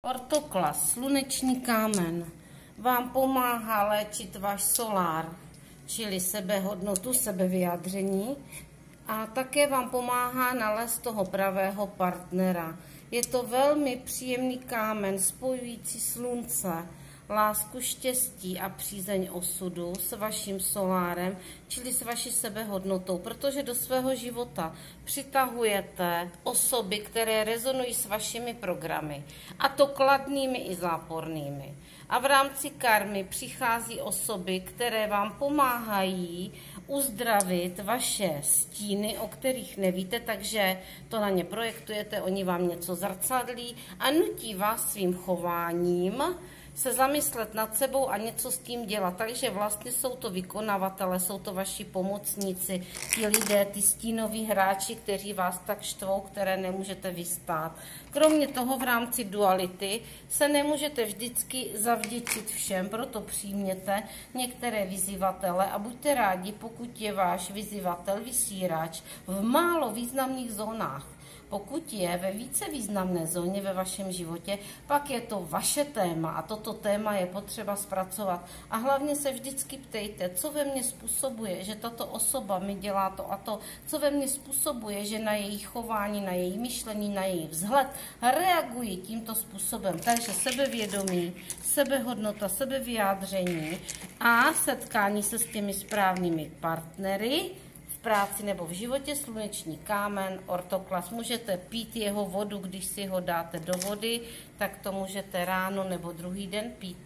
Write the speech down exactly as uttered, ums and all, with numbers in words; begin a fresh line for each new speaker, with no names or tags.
Orthoklas, sluneční kámen, vám pomáhá léčit váš solár, čili sebehodnotu, sebevyjádření, a také vám pomáhá nalézt toho pravého partnera. Je to velmi příjemný kámen spojující slunce, lásku, štěstí a přízeň osudu s vaším solárem, čili s vaší sebehodnotou, protože do svého života přitahujete osoby, které rezonují s vašimi programy, a to kladnými i zápornými. A v rámci karmy přichází osoby, které vám pomáhají uzdravit vaše stíny, o kterých nevíte, takže to na ně projektujete, oni vám něco zrcadlí a nutí vás svým chováním se zamyslet nad sebou a něco s tím dělat. Takže vlastně jsou to vykonavatele, jsou to vaši pomocníci, ti lidé, ty stínoví hráči, kteří vás tak štvou, které nemůžete vystát. Kromě toho v rámci duality se nemůžete vždycky zavděčit všem, proto přijměte některé vyzývatele a buďte rádi, pokud je váš vyzývatel, vysírač v málo významných zónách. Pokud je ve více významné zóně ve vašem životě, pak je to vaše téma a toto téma je potřeba zpracovat. A hlavně se vždycky ptejte, co ve mně způsobuje, že tato osoba mi dělá to a to, co ve mně způsobuje, že na její chování, na její myšlení, na její vzhled reagují tímto způsobem. Takže sebevědomí, sebehodnota, sebevyjádření a setkání se s těmi správnými partnery, práci nebo v životě, sluneční kámen, orthoklas. Můžete pít jeho vodu, když si ho dáte do vody, tak to můžete ráno nebo druhý den pít